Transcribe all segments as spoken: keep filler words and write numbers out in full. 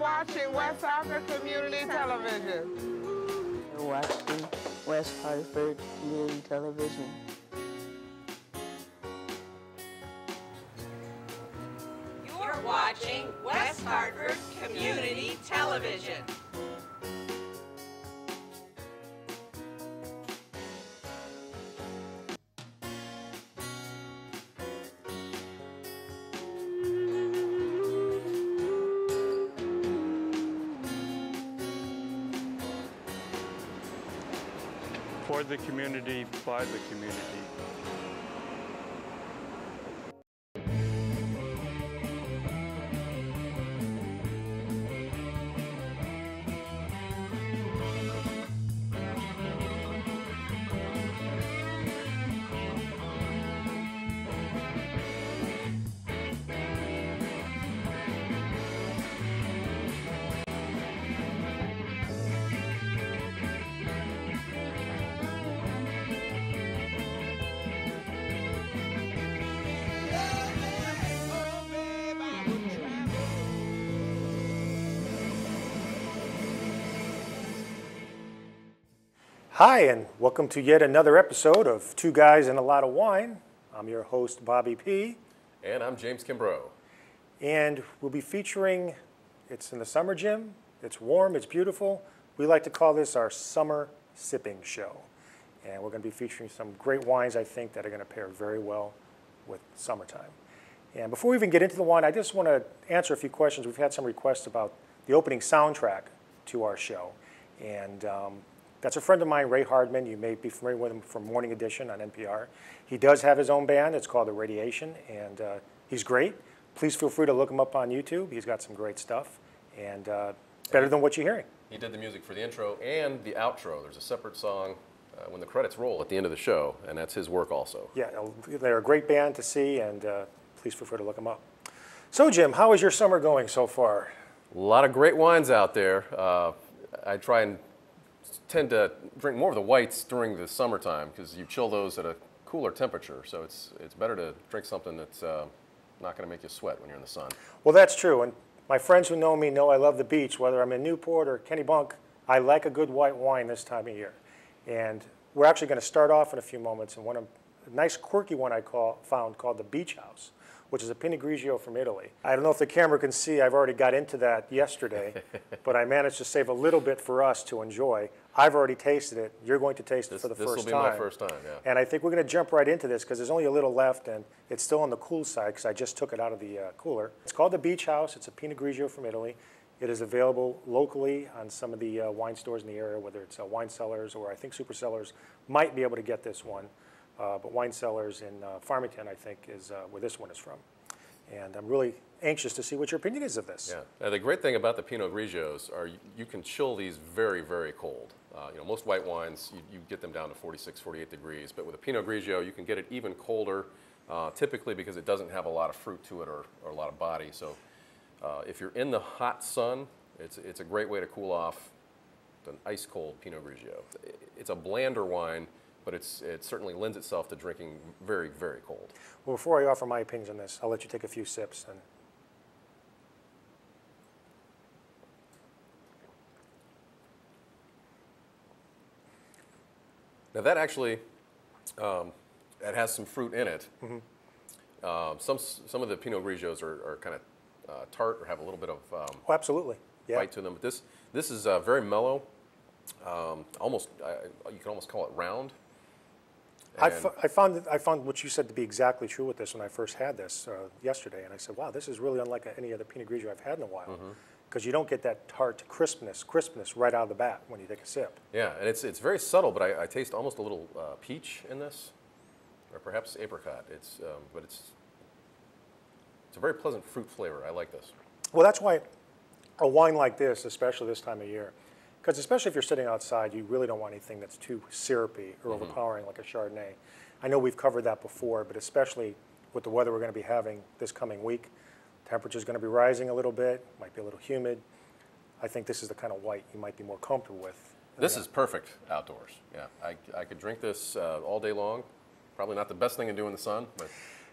watching West Hartford Community Television. You're watching West Hartford Community Television. You're watching West Hartford Community Television. For the community, by the community. Hi, and welcome to yet another episode of Two Guys and a Lot of Wine. I'm your host, Bobby P. And I'm James Kimbrough. And we'll be featuring, it's in the summer, Jim. It's warm, it's beautiful. We like to call this our summer sipping show. And we're going to be featuring some great wines, I think, that are going to pair very well with summertime. And before we even get into the wine, I just want to answer a few questions. We've had some requests about the opening soundtrack to our show. And um, that's a friend of mine, Ray Hardman. You may be familiar with him from Morning Edition on N P R. He does have his own band. It's called The Radiation, and uh, he's great. Please feel free to look him up on YouTube. He's got some great stuff, and uh, better than what you're hearing. He did the music for the intro and the outro. There's a separate song uh, when the credits roll at the end of the show, and that's his work also. Yeah, they're a great band to see, and uh, please feel free to look them up. So, Jim, how is your summer going so far? A lot of great wines out there. Uh, I try and tend to drink more of the whites during the summertime because you chill those at a cooler temperature. So it's it's better to drink something that's uh, not going to make you sweat when you're in the sun. Well, that's true. And my friends who know me know I love the beach. Whether I'm in Newport or Kennebunk, I like a good white wine this time of year. And we're actually going to start off in a few moments in one of a nice quirky one I call, found called the Beach House, which is a Pinot Grigio from Italy. I don't know if the camera can see, I've already got into that yesterday, but I managed to save a little bit for us to enjoy. I've already tasted it. You're going to taste this, it for the this first time. This will be my first time, yeah. And I think we're going to jump right into this because there's only a little left, and it's still on the cool side because I just took it out of the uh, cooler. It's called the Beach House. It's a Pinot Grigio from Italy. It is available locally on some of the uh, wine stores in the area, whether it's uh, wine cellars or I think super cellars might be able to get this one. Uh, but wine cellars in uh, Farmington, I think, is uh, where this one is from. And I'm really anxious to see what your opinion is of this. Yeah. Now, the great thing about the Pinot Grigios are you, you can chill these very, very cold. Uh, you know, most white wines, you, you get them down to forty-six, forty-eight degrees. But with a Pinot Grigio, you can get it even colder, uh, typically because it doesn't have a lot of fruit to it or, or a lot of body. So uh, if you're in the hot sun, it's, it's a great way to cool off an ice-cold Pinot Grigio. It's a blander wine, but it's, it certainly lends itself to drinking very, very cold. Well, before I offer my opinions on this, I'll let you take a few sips. And now that actually, um, it has some fruit in it. Mm-hmm. uh, some some of the Pinot Grigios are, are kind of uh, tart or have a little bit of um, oh, absolutely, yeah. bite to them. But this this is uh, very mellow, um, almost uh, you can almost call it round. I, f I found that, I found what you said to be exactly true with this when I first had this uh, yesterday, and I said, "Wow, this is really unlike any other Pinot Grigio I've had in a while." Mm-hmm. Because you don't get that tart crispness, crispness right out of the bat when you take a sip. Yeah, and it's it's very subtle, but I, I taste almost a little uh, peach in this, or perhaps apricot. It's um, but it's it's a very pleasant fruit flavor. I like this. Well, that's why a wine like this, especially this time of year, because especially if you're sitting outside, you really don't want anything that's too syrupy or mm-hmm. overpowering like a Chardonnay. I know we've covered that before, but especially with the weather we're going to be having this coming week. Temperature's going to be rising a little bit, might be a little humid. I think this is the kind of white you might be more comfortable with. This is perfect outdoors. Yeah, I, I could drink this uh, all day long. Probably not the best thing to do in the sun, but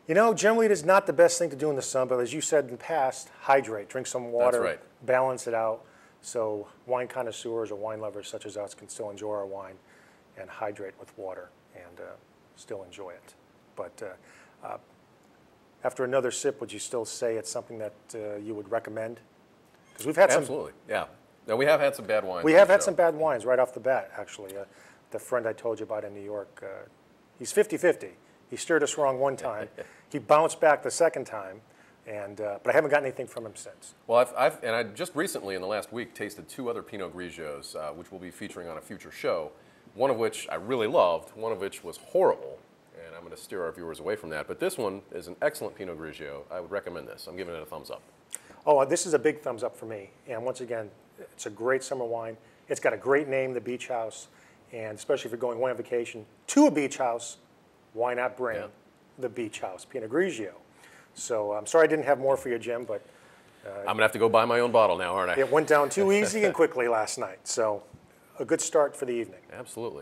You know, generally it is not the best thing to do in the sun, but as you said in the past, hydrate, drink some water, right. balance it out, so wine connoisseurs or wine lovers such as us can still enjoy our wine and hydrate with water and uh, still enjoy it. But uh, uh, after another sip, would you still say it's something that uh, you would recommend? Because we've had some. Absolutely, yeah. Now, we have had some bad wines. We on have the had show. some bad wines right off the bat, actually. Uh, the friend I told you about in New York, uh, he's fifty fifty. He steered us wrong one time. He bounced back the second time, and uh, but I haven't got anything from him since. Well, I've, I've and I just recently, in the last week, tasted two other Pinot Grigios, uh, which we'll be featuring on a future show. One of which I really loved, one of which was horrible, and I'm going to steer our viewers away from that. But this one is an excellent Pinot Grigio. I would recommend this. I'm giving it a thumbs up. Oh, uh, this is a big thumbs up for me. And once again, it's a great summer wine. It's got a great name, the Beach House, and especially if you're going away on vacation to a beach house, why not bring Yeah. the Beach House Pinot Grigio? So I'm sorry I didn't have more for you, Jim, but I'm going to have to go buy my own bottle now, aren't I? it went down too easy and quickly last night. So a good start for the evening. Absolutely.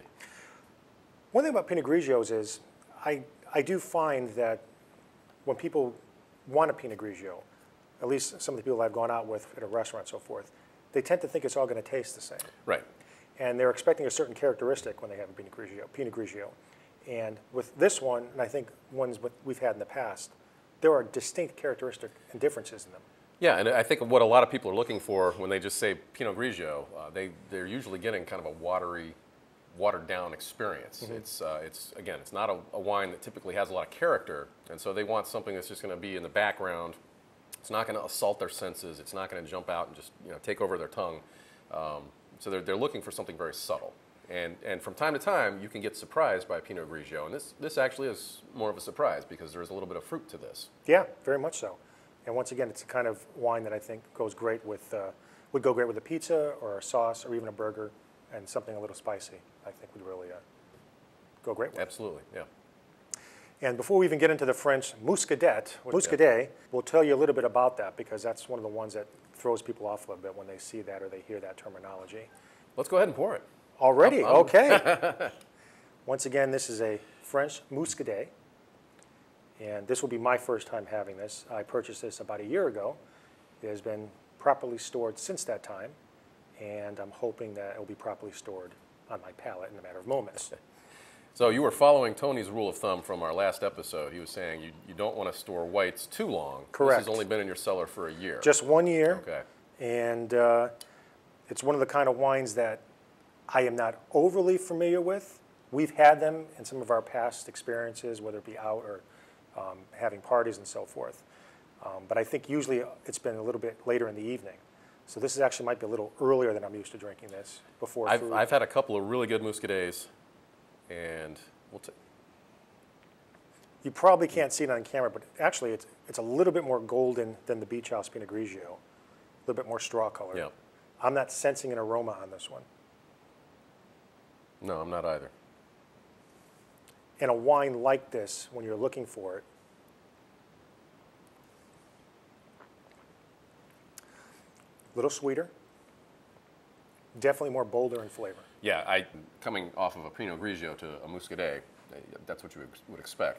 One thing about Pinot Grigios is I, I do find that when people want a Pinot Grigio, at least some of the people I've gone out with at a restaurant and so forth, they tend to think it's all going to taste the same. Right. And they're expecting a certain characteristic when they have a Pinot Grigio. Pinot Grigio. And with this one, and I think ones what we've had in the past, there are distinct characteristic and differences in them. Yeah, and I think what a lot of people are looking for when they just say Pinot Grigio, uh, they, they're usually getting kind of a watery, watered down experience. Mm-hmm. It's, uh, it's again, it's not a, a wine that typically has a lot of character, and so they want something that's just going to be in the background. It's not going to assault their senses. It's not going to jump out and just you know take over their tongue. Um, so they're, they're looking for something very subtle. And, and from time to time, you can get surprised by Pinot Grigio, and this, this actually is more of a surprise because there is a little bit of fruit to this. Yeah, very much so. And once again, it's a kind of wine that I think goes great with, uh, would go great with a pizza or a sauce or even a burger, and something a little spicy I think would really uh, go great with. Absolutely, yeah. And before we even get into the French Muscadet, Muscadet, we'll tell you a little bit about that because that's one of the ones that throws people off a little bit when they see that or they hear that terminology. Let's go ahead and pour it. Already, I'm, I'm okay. Once again, this is a French Muscadet, and this will be my first time having this. I purchased this about a year ago. It has been properly stored since that time, and I'm hoping that it will be properly stored on my palate in a matter of moments. So you were following Tony's rule of thumb from our last episode. He was saying you, you don't want to store whites too long. Correct. This has only been in your cellar for a year. Just one year. Okay. And uh, it's one of the kind of wines that I am not overly familiar with. We've had them in some of our past experiences, whether it be out or um, having parties and so forth. Um, but I think usually it's been a little bit later in the evening. So this is actually might be a little earlier than I'm used to drinking this before I've, food. I've had a couple of really good Muscadets, and we'll t- You probably can't see it on camera, but actually it's, it's a little bit more golden than the Beach House Pinot Grigio. A little bit more straw color. Yeah. I'm not sensing an aroma on this one. No, I'm not either. And a wine like this, when you're looking for it, a little sweeter, definitely more bolder in flavor. Yeah, I coming off of a Pinot Grigio to a Muscadet, that's what you would- would expect.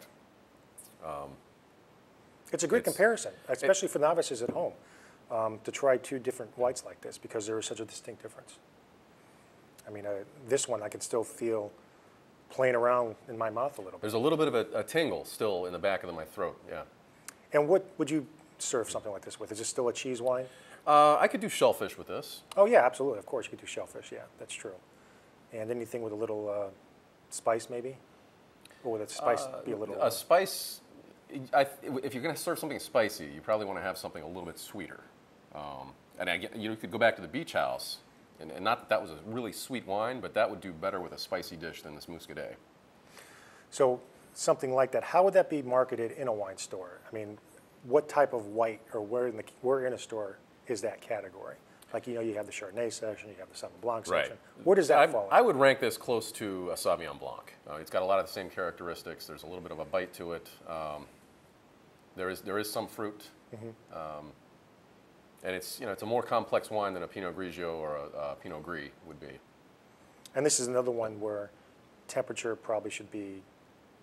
It's a great It's- comparison, especially for novices at home, um, to try two different whites like this because there is such a distinct difference. I mean, uh, this one I can still feel playing around in my mouth a little bit. There's a little bit of a, a tingle still in the back of my throat, yeah. And what would you serve something like this with? Is this still a cheese wine? Uh, I could do shellfish with this. Oh, yeah, absolutely. Of course, you could do shellfish. Yeah, that's true. And anything with a little uh, spice, maybe? Or would that spice be a little... A spice, I, if you're going to serve something spicy, you probably want to have something a little bit sweeter. Um, and I, you, know, you could go back to the Beach House, and, and not that that was a really sweet wine, but that would do better with a spicy dish than this Muscadet. So something like that, how would that be marketed in a wine store? I mean, what type of white or where in, the, where in a store is that category? Like, you know, you have the Chardonnay section, you have the Sauvignon Blanc section. Right. Where does that I, fall in? I would rank this close to a Sauvignon Blanc. Uh, it's got a lot of the same characteristics. There's a little bit of a bite to it. Um, there is there is some fruit, Mm-hmm. um, and it's you know it's a more complex wine than a Pinot Grigio or a, a Pinot Gris would be. And this is another one where temperature probably should be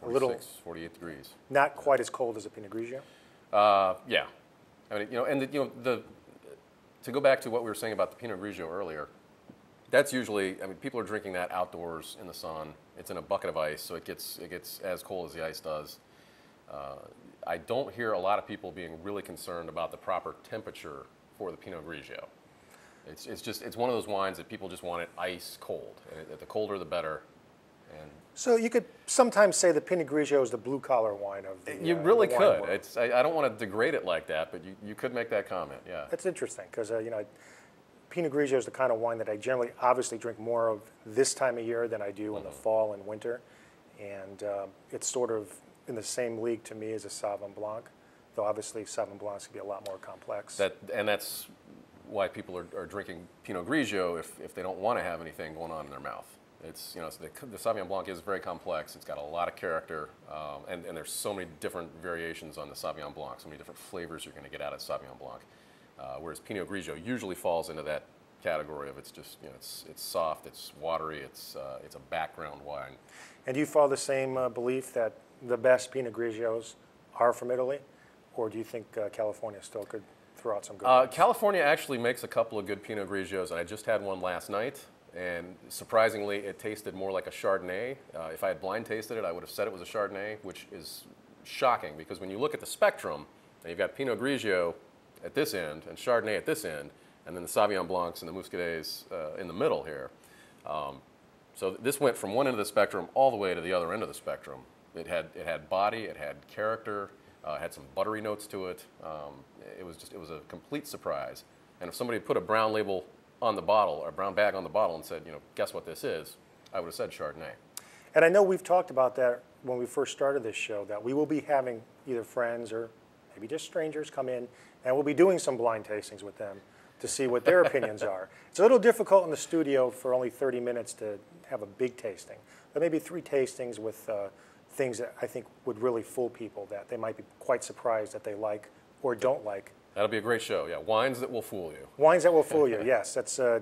A little, forty-six, forty-eight degrees. not quite as cold as a Pinot Grigio. Uh, yeah, I mean, you know, and the, you know, the to go back to what we were saying about the Pinot Grigio earlier, that's usually, I mean, people are drinking that outdoors in the sun. It's in a bucket of ice, so it gets it gets as cold as the ice does. Uh, I don't hear a lot of people being really concerned about the proper temperature for the Pinot Grigio. It's it's just it's one of those wines that people just want it ice cold, and it, the colder the better. And So you could sometimes say the Pinot Grigio is the blue collar wine of the. you uh, really the wine could. world. It's I, I don't want to degrade it like that, but you, you could make that comment. Yeah. That's interesting because uh, you know, Pinot Grigio is the kind of wine that I generally, obviously, drink more of this time of year than I do in the fall and winter, and uh, it's sort of in the same league to me as a Sauvignon Blanc, though obviously Sauvignon Blancs can be a lot more complex. That and that's why people are, are drinking Pinot Grigio if, if they don't want to have anything going on in their mouth. It's you know the, the Sauvignon Blanc is very complex. It's got a lot of character, um, and and there's so many different variations on the Sauvignon Blanc. So many different flavors you're going to get out of Sauvignon Blanc. Uh, whereas Pinot Grigio usually falls into that category of it's just you know it's it's soft, it's watery, it's uh, it's a background wine. And do you follow the same uh, belief that the best Pinot Grigios are from Italy, or do you think uh, California still could throw out some good Uh, ones? California actually makes a couple of good Pinot Grigios, and I just had one last night. And surprisingly, it tasted more like a Chardonnay. Uh, if I had blind tasted it, I would have said it was a Chardonnay, which is shocking because when you look at the spectrum, and you've got Pinot Grigio at this end and Chardonnay at this end, and then the Sauvignon Blancs and the Muscadets uh, in the middle here. Um, so this went from one end of the spectrum all the way to the other end of the spectrum. It had it had body, it had character, uh, it had some buttery notes to it. Um, it was just it was a complete surprise. And if somebody had put a brown label on the bottle, or a brown bag on the bottle, and said, you know, guess what this is, I would have said Chardonnay. And I know we've talked about that when we first started this show, that we will be having either friends or maybe just strangers come in, and we'll be doing some blind tastings with them to see what their opinions are. It's a little difficult in the studio for only thirty minutes to have a big tasting, but maybe three tastings with uh, things that I think would really fool people that they might be quite surprised that they like or don't like. That'll be a great show, yeah. Wines that will fool you. Wines that will fool you, yes. That's uh,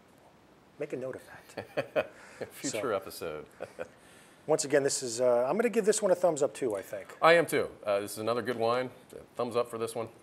make a note of that. Future So- episode. Once again, this is, uh, I'm going to give this one a thumbs up too, I think. I am too. Uh, this is another good wine. Thumbs up for this one.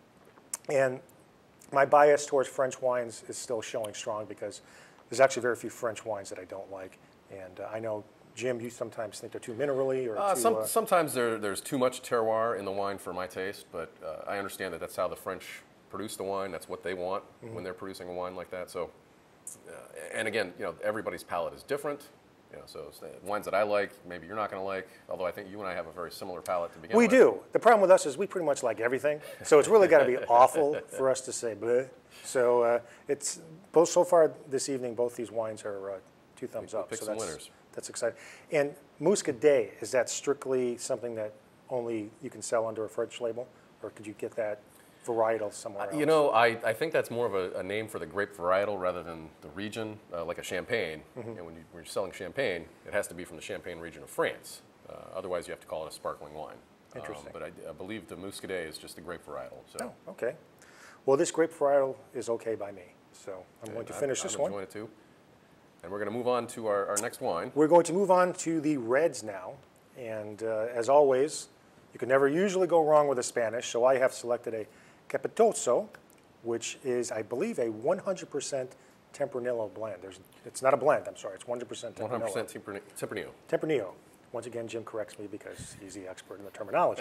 And my bias towards French wines is still showing strong because there's actually very few French wines that I don't like. And uh, I know, Jim, you sometimes think they're too minerally or Uh, too... some, uh, sometimes there, there's too much terroir in the wine for my taste, but uh, I understand that that's how the French produce the wine. That's what they want Mm-hmm. when they're producing a wine like that. So, uh, and again, you know, everybody's palate is different. You know, so uh, wines that I like, maybe you're not going to like. Although I think you and I have a very similar palate to begin we with. do. The problem with us is we pretty much like everything. So it's really got to be awful for us to say bleh. So uh, it's both so far this evening, both these wines are uh, two thumbs We up. picked so some that's, winners. That's exciting. And Muscadet, is that strictly something that only you can sell under a French label? Or could you get that varietal somewhere else? You know, I, I think that's more of a, a name for the grape varietal rather than the region, uh, like a champagne. Mm-hmm. You know, when, you, when you're selling champagne, it has to be from the Champagne region of France. Uh, otherwise, you have to call it a sparkling wine. Interesting. Um, but I, I believe the Muscadet is just the grape varietal. So Oh, okay. Well, this grape varietal is okay by me. So I'm going to I'm- finish I'm this one. enjoying it too. And we're going to move on to our, our next wine. We're going to move on to the reds now. And uh, as always, you can never usually go wrong with a Spanish. So I have selected a Capitoso, which is, I believe, a one hundred percent Tempranillo blend. There's, it's not a blend, I'm sorry. It's one hundred percent Tempranillo. one hundred percent Tempranillo. Tempranillo. Tempranillo. Once again, Jim corrects me because he's the expert in the terminology.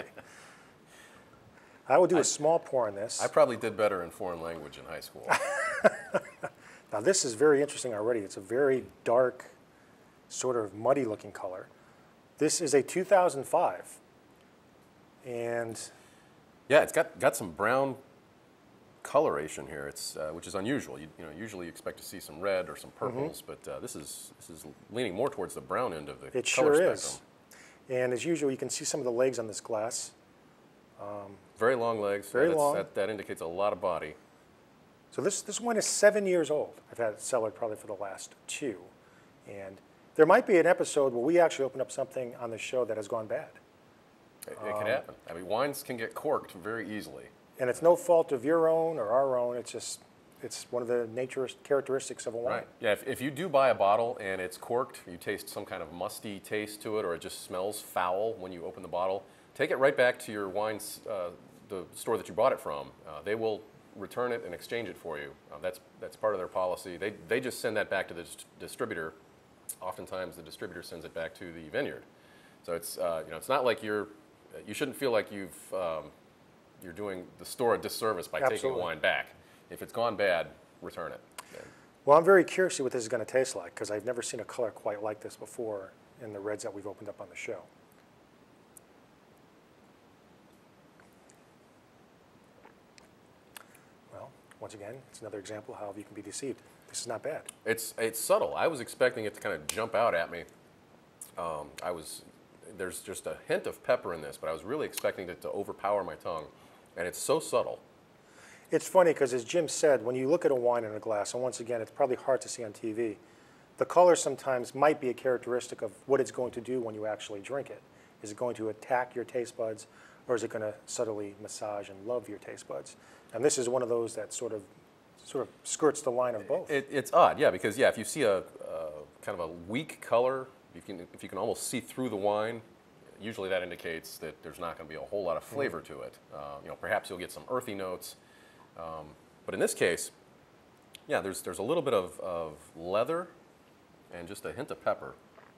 I will do a small pour on this. I probably did better in foreign language in high school. Now this is very interesting already. It's a very dark, sort of muddy looking color. This is a two thousand five. And Yeah, it's got, got some brown coloration here, it's, uh, which is unusual. You, you know, usually you expect to see some red or some purples, but uh, this is this is leaning more towards the brown end of the it color sure spectrum. is. And as usual, you can see some of the legs on this glass. Very long legs. Very Yeah, that's- long. That, that indicates a lot of body. So this, this wine is seven years old. I've had it cellared probably for the last two. And there might be an episode where we actually open up something on the show that has gone bad. It, it can happen. I mean, wines can get corked very easily. And it's no fault of your own or our own. It's just, it's one of the nature characteristics of a wine. Right. Yeah, if, if you do buy a bottle and it's corked, you taste some kind of musty taste to it, or it just smells foul when you open the bottle, take it right back to your wines, uh, the store that you bought it from. Uh, they will return it and exchange it for you. Uh, that's that's part of their policy. They they just send that back to the dis- distributor. Oftentimes, the distributor sends it back to the vineyard. So it's uh, you know it's not like you're you shouldn't feel like you've um, you're doing the store a disservice by Absolutely. taking wine back. If it's gone bad, return it. Yeah. Well, I'm very curious to see what this is going to taste like because I've never seen a color quite like this before in the reds that we've opened up on the show. Well, once again, it's another example of how you can be deceived. This is not bad. It's it's subtle. I was expecting it to kind of jump out at me. Um, I was there's just a hint of pepper in this, but I was really expecting it to overpower my tongue, and it's so subtle. It's funny because, as Jim said, when you look at a wine in a glass, and once again, it's probably hard to see on T V, the color sometimes might be a characteristic of what it's going to do when you actually drink it. Is it going to attack your taste buds, or is it going to subtly massage and love your taste buds? And this is one of those that sort of sort of skirts the line of both. It, it's odd, yeah, because yeah, if you see a, a kind of a weak color, you can if you can almost see through the wine, usually that indicates that there's not going to be a whole lot of flavor mm-hmm. to it. Uh, you know, perhaps you'll get some earthy notes. Um, but in this case, yeah, there's there's a little bit of, of leather and just a hint of pepper.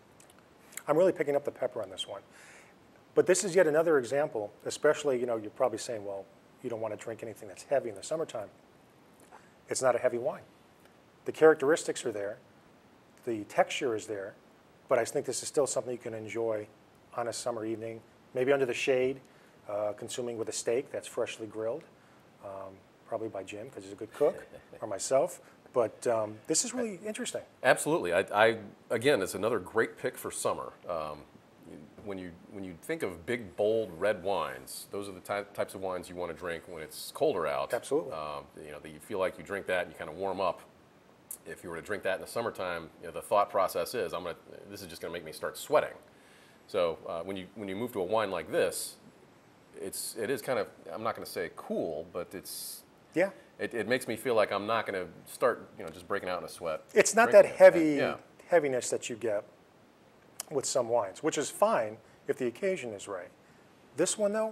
I'm really picking up the pepper on this one. But this is yet another example, especially, you know, you're probably saying, well, you don't want to drink anything that's heavy in the summertime. It's not a heavy wine. The characteristics are there. The texture is there. But I think this is still something you can enjoy on a summer evening, maybe under the shade, uh, consuming with a steak that's freshly grilled. Um, probably by Jim because he's a good cook, or myself. But um, this is really interesting. Absolutely. I, I again, it's another great pick for summer. Um, when you when you think of big, bold red wines, those are the ty- types of wines you want to drink when it's colder out. Absolutely. Um, you know, that you feel like you drink that and you kind of warm up. If you were to drink that in the summertime, you know, the thought process is, I'm gonna. This is just going to make me start sweating. So uh, when you when you move to a wine like this, it's it is kind of, I'm not going to say cool, but it's. Yeah. It, it makes me feel like I'm not going to start, you know, just breaking out in a sweat. It's not that heavy yeah. heaviness that you get with some wines, which is fine if the occasion is right. This one, though,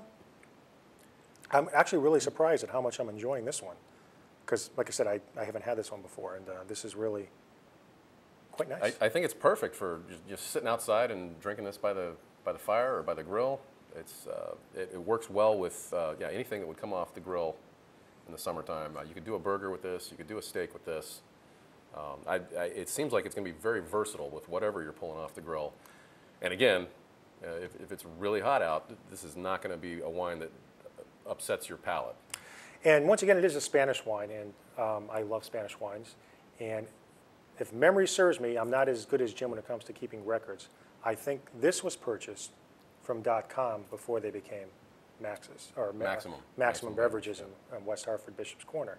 I'm actually really surprised at how much I'm enjoying this one. Because, like I said, I, I haven't had this one before, and uh, this is really quite nice. I, I think it's perfect for just, just sitting outside and drinking this by the by the fire or by the grill. It's uh, it, it works well with uh, yeah anything that would come off the grill in the summertime. Uh, you could do a burger with this. You could do a steak with this. Um, I, I, it seems like it's going to be very versatile with whatever you're pulling off the grill. And again, uh, if, if it's really hot out, this is not going to be a wine that upsets your palate. And once again, it is a Spanish wine, and um, I love Spanish wines. And if memory serves me, I'm not as good as Jim when it comes to keeping records. I think this was purchased from .com before they became Max's, or Maximum. Ma- Maximum, Maximum Beverages Beverage, in, in West Hartford, Bishop's Corner.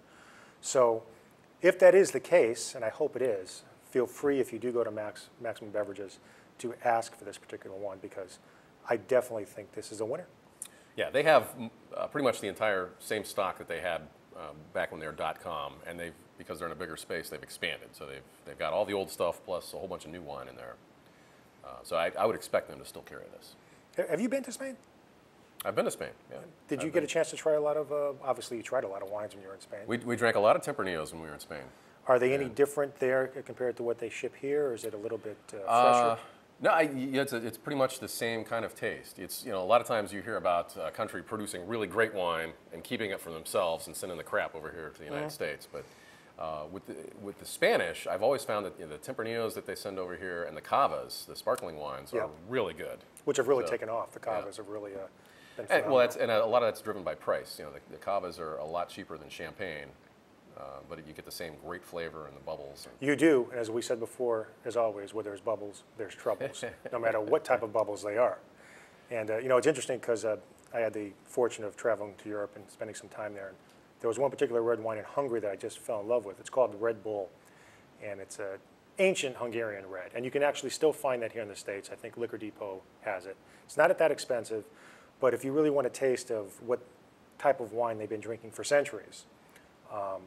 So if that is the case, and I hope it is, feel free if you do go to Max, Maximum Beverages to ask for this particular one, because I definitely think this is a winner. Yeah, they have uh, pretty much the entire same stock that they had uh, back when they were .com, and they've, because they're in a bigger space, they've expanded. So they've they've got all the old stuff plus a whole bunch of new wine in there. Uh, so I, I would expect them to still carry this. Have you been to Spain? I've been to Spain, yeah. Did you I've get been. a chance to try a lot of, uh, obviously you tried a lot of wines when you were in Spain. We, we drank a lot of Tempranillos when we were in Spain. Are they any And- different there compared to what they ship here, or is it a little bit uh, fresher? Uh, no, I, yeah, it's, a, it's pretty much the same kind of taste. It's, you know, a lot of times you hear about a country producing really great wine and keeping it for themselves and sending the crap over here to the United Mhm. States. But uh, with, the, with the Spanish, I've always found that you know, the Tempranillos that they send over here and the Cavas, the sparkling wines, Yeah. are really good. Which have really So, taken off. The yeah. Cavas have really uh, been And, phenomenal. well, that's, and a lot of that's driven by price. You know, the, the Cavas are a lot cheaper than Champagne, uh, but you get the same great flavor and the bubbles. And You do, and as we said before, as always, where there's bubbles, there's troubles, no matter what type of bubbles they are. And, uh, you know, it's interesting because uh, I had the fortune of traveling to Europe and spending some time there. And there was one particular red wine in Hungary that I just fell in love with. It's called the Red Bull, and it's an ancient Hungarian red. And you can actually still find that here in the States. I think Liquor Depot has it. It's not that expensive, but if you really want a taste of what type of wine they've been drinking for centuries, um,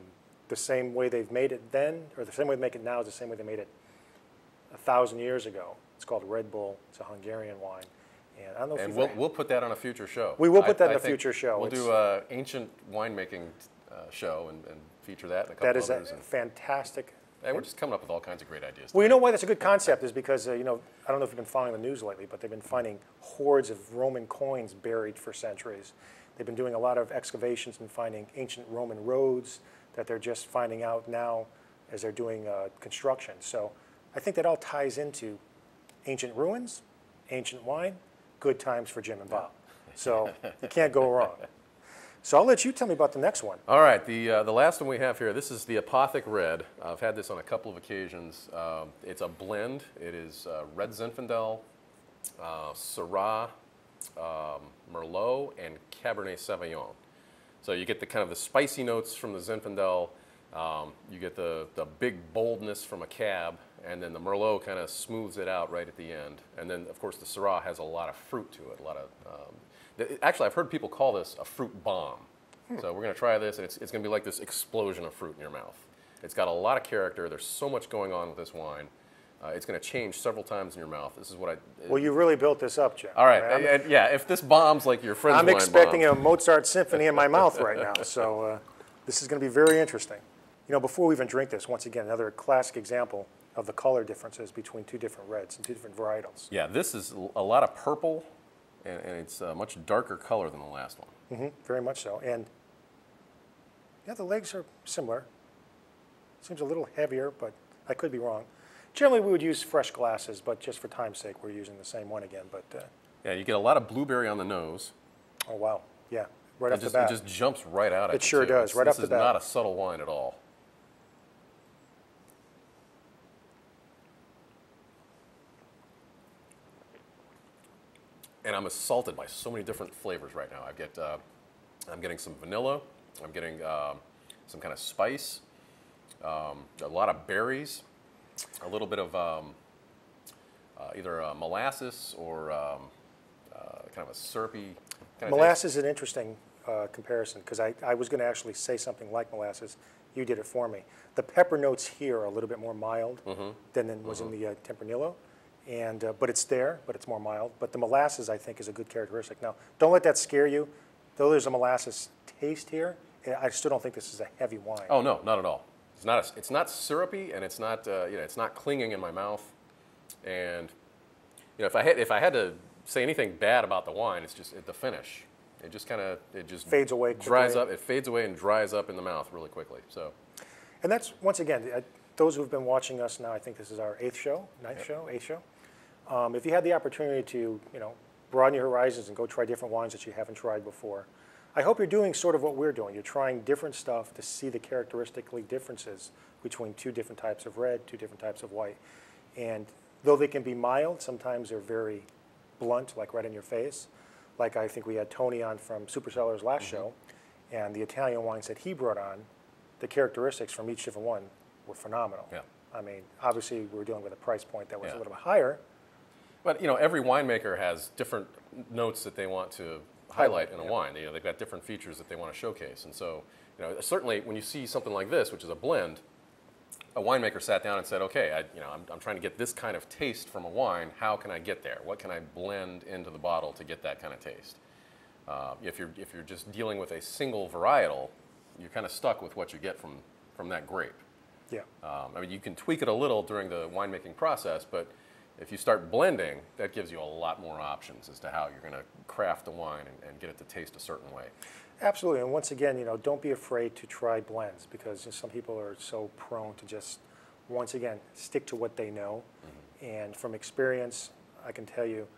the same way they've made it then, or the same way they make it now is the same way they made it a thousand years ago. It's called Red Bull. It's a Hungarian wine. And I don't know if And you've we'll, had- we'll put that on a future show. We will put that I- in I a think future show. We'll It's- do an ancient winemaking uh, show and, and feature that and a couple that is a others. and, fantastic. and we're just coming up with all kinds of great ideas. Well, you know why that's a good concept is because, uh, you know, I don't know if you've been following the news lately, but they've been finding hordes of Roman coins buried for centuries. They've been doing a lot of excavations and finding ancient Roman roads that they're just finding out now as they're doing uh, construction. So I think that all ties into ancient ruins, ancient wine, good times for Jim and Bob. So you can't go wrong. So I'll let you tell me about the next one. All right, the, uh, the last one we have here, this is the Apothic Red. Uh, I've had this on a couple of occasions. Um, it's a blend. It is uh, Red Zinfandel, uh, Syrah, um, Merlot, and Cabernet Sauvignon. So you get the kind of the spicy notes from the Zinfandel, um, you get the, the big boldness from a Cab, and then the Merlot kind of smooths it out right at the end. And then, of course, the Syrah has a lot of fruit to it. A lot of, um, th- actually, I've heard people call this a fruit bomb. So we're going to try this, and it's, it's going to be like this explosion of fruit in your mouth. It's got a lot of character. There's so much going on with this wine. Uh, it's going to change several times in your mouth. This is what I... Well, you really built this up, Jim. All right, I'm, and- and yeah, if this bombs like your friend's I'm wine expecting bombed. a Mozart symphony in my mouth right now. So uh, this is going to be very interesting. You know, before we even drink this, once again, another classic example of the color differences between two different reds and two different varietals. Yeah, this is a lot of purple, and, and it's a much darker color than the last one. Mm-hmm, very much so. And yeah, the legs are similar. Seems a little heavier, but I could be wrong. Generally, we would use fresh glasses, but just for time's sake, we're using the same one again. But uh, Yeah, you get a lot of blueberry on the nose. oh wow, yeah, right It off just, the bat. it just jumps right out at It you, sure too. does, It's- right this off the is bat. not a subtle wine at all. And I'm assaulted by so many different flavors right now. I get, uh, I'm getting some vanilla. I'm getting um, some kind of spice. Um, a lot of berries. A little bit of um, uh, either uh, molasses or um, uh, kind of a syrupy kind of Molasses is an interesting uh, comparison because I, I was going to actually say something like molasses. You did it for me. The pepper notes here are a little bit more mild Mm-hmm. than in, was in the uh, Tempranillo, and uh, but it's there, but it's more mild. But the molasses, I think, is a good characteristic. Now, don't let that scare you. Though there's a molasses taste here, I still don't think this is a heavy wine. Oh no, not at all. It's not. A, it's not syrupy, and it's not. Uh, you know, it's not clinging in my mouth. And you know, if I had if I had to say anything bad about the wine, it's just it, the finish. It just kind of it just Fades away dries quickly. up. It fades away and dries up in the mouth really quickly. So And that's, once again, uh, those who've been watching us now, I think this is our eighth show, ninth show, eighth show. Um, if you had the opportunity to, you know, broaden your horizons and go try different wines that you haven't tried before, I hope you're doing sort of what we're doing. You're trying different stuff to see the characteristically differences between two different types of red, two different types of white. And though they can be mild, sometimes they're very blunt, like right in your face. Like I think we had Tony on from Supercellar's last Mm-hmm. show, and the Italian wines that he brought on, the characteristics from each different one were phenomenal. Yeah. I mean, obviously we were dealing with a price point that was Yeah. a little bit higher. But you know, every winemaker has different notes that they want to highlight in a yeah. wine. You know, they've got different features that they want to showcase, and so you know, certainly when you see something like this, which is a blend, a winemaker sat down and said, "Okay, I, you know, I'm, I'm trying to get this kind of taste from a wine. How can I get there? What can I blend into the bottle to get that kind of taste?" Uh, if you're if you're just dealing with a single varietal, you're kind of stuck with what you get from from that grape. Yeah. Um, I mean, you can tweak it a little during the winemaking process, but if you start blending, that gives you a lot more options as to how you're going to craft the wine and, and get it to taste a certain way. Absolutely, and once again, you know, don't be afraid to try blends because some people are so prone to just, once again, stick to what they know. Mm-hmm. And from experience, I can tell you,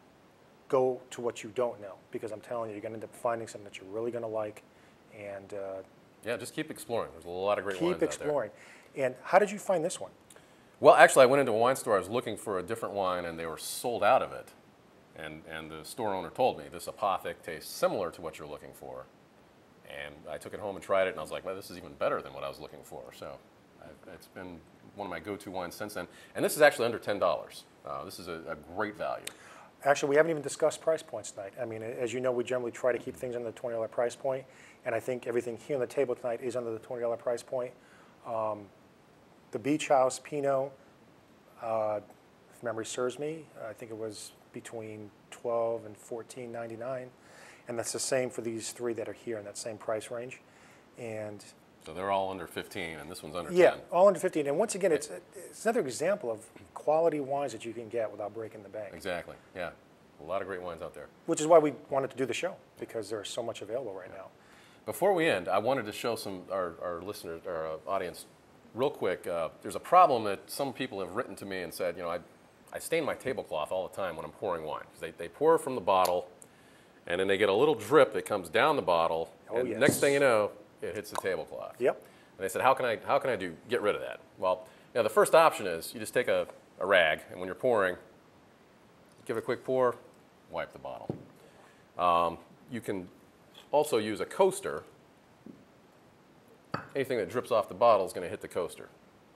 go to what you don't know because I'm telling you, you're going to end up finding something that you're really going to like, and uh, Yeah, just keep exploring. There's a lot of great wines keep out there. exploring. And how did you find this one? Well, actually, I went into a wine store. I was looking for a different wine, and they were sold out of it. And, and the store owner told me, this Apothic tastes similar to what you're looking for. And I took it home and tried it, and I was like, well, this is even better than what I was looking for. So I've, it's been one of my go-to wines since then. And this is actually under ten dollars. Uh, this is a, a great value. Actually, we haven't even discussed price points tonight. I mean, as you know, we generally try to keep things under the twenty dollar price point, and I think everything here on the table tonight is under the twenty dollar price point. Um, the Beach House Pinot, uh, if memory serves me, I think it was between twelve and fourteen ninety-nine, and that's the same for these three that are here in that same price range. And So they're all under fifteen, and this one's under yeah, ten. all under fifteen. And once again, it's, it's another example of quality wines that you can get without breaking the bank. Exactly, yeah. A lot of great wines out there. Which is why we wanted to do the show, because there's so much available right now. Before we end, I wanted to show some our, our listeners, our uh, audience, real quick. Uh, there's a problem that some people have written to me and said, you know, I, I stain my tablecloth all the time when I'm pouring wine. They, they pour from the bottle, and then they get a little drip that comes down the bottle, Oh, and yes. next thing you know, it hits the tablecloth. Yep. And they said, how can I, how can I do, get rid of that? Well, you know, the first option is you just take a, a rag, and when you're pouring, give it a quick pour, wipe the bottle. Um, you can also use a coaster. Anything that drips off the bottle is going to hit the coaster.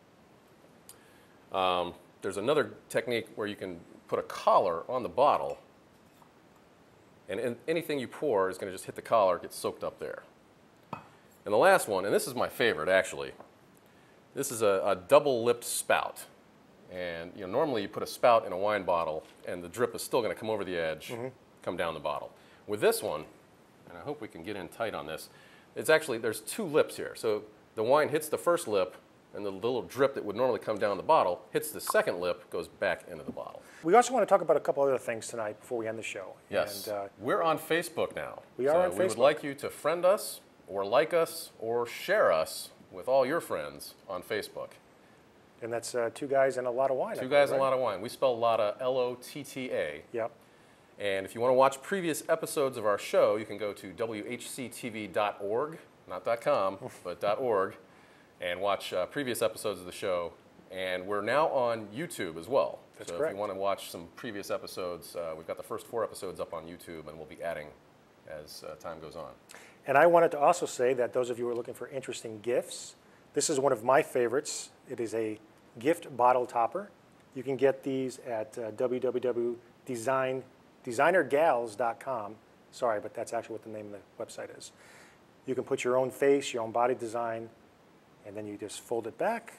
Um, there's another technique where you can put a collar on the bottle, and in, anything you pour is going to just hit the collar, get soaked up there. And the last one, and this is my favorite actually, this is a, a double-lipped spout. And you know, normally you put a spout in a wine bottle, and the drip is still going to come over the edge, mm-hmm. come down the bottle. With this one, and I hope we can get in tight on this, it's actually, there's two lips here. So the wine hits the first lip, and the little drip that would normally come down the bottle hits the second lip, goes back into the bottle. We also want to talk about a couple other things tonight before we end the show. Yes. And, uh, we're on Facebook now. We are so on we Facebook. would like you to friend us, or like us, or share us with all your friends on Facebook. and that's uh, two guys and a lot of wine. Two guys and a lot of wine. We spell Lotta L O T T A. Yep. And if you want to watch previous episodes of our show, you can go to W H C T V dot org, not .com, but .org, and watch uh, previous episodes of the show. And we're now on YouTube as well. That's so correct. if you want to watch some previous episodes, uh, we've got the first four episodes up on YouTube, and we'll be adding as uh, time goes on. And I wanted to also say that those of you who are looking for interesting gifts, this is one of my favorites. It is a gift bottle topper. You can get these at uh, w w w dot design designer gals dot com. Sorry, but that's actually what the name of the website is. You can put your own face, your own body design, and then you just fold it back.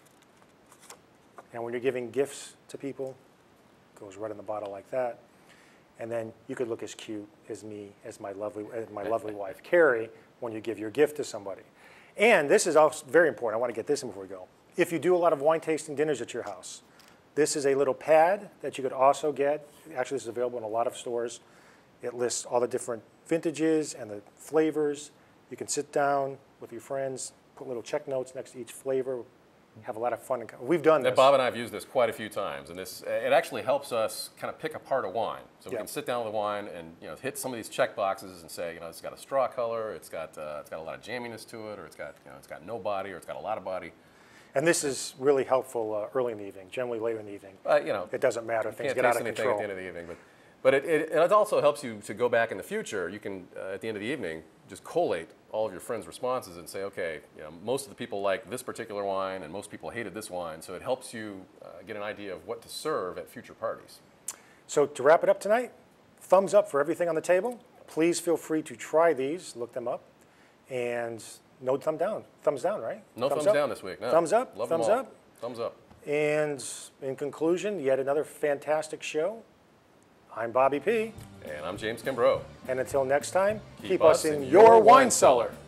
And when you're giving gifts to people, it goes right in the bottle like that. And then you could look as cute as me, as my lovely, as my lovely wife, Carrie, when you give your gift to somebody. And this is also very important. I want to get this in before we go. If you do a lot of wine tasting dinners at your house, this is a little pad that you could also get. Actually, this is available in a lot of stores. It lists all the different vintages and the flavors. You can sit down with your friends, put little check notes next to each flavor, have a lot of fun. And we've done this. Bob and I have used this quite a few times, and this it actually helps us kind of pick apart a wine. So we Yeah. can sit down with a wine and you know hit some of these check boxes and say, you know, it's got a straw color, it's got uh, it's got a lot of jamminess to it, or it's got you know it's got no body, or it's got a lot of body. And this is really helpful uh, early in the evening, generally later in the evening. Uh, you know, It doesn't matter. you Things can't get out taste of anything control. at the end of the evening, but but it, it, it also helps you to go back in the future. You can uh, at the end of the evening just collate all of your friends' responses and say, okay, you know, most of the people like this particular wine, and most people hated this wine. So it helps you uh, get an idea of what to serve at future parties. So to wrap it up tonight, thumbs up for everything on the table. Please feel free to try these, look them up, and no thumb down. Thumbs down, right? No thumbs, up? down this week. No. Thumbs up. Love them thumbs all. up. Thumbs up. And in conclusion, yet another fantastic show. I'm Bobby P. And I'm James Kimbrough. And until next time, Keep keep, us us in in your your wine wine cellar. cellar.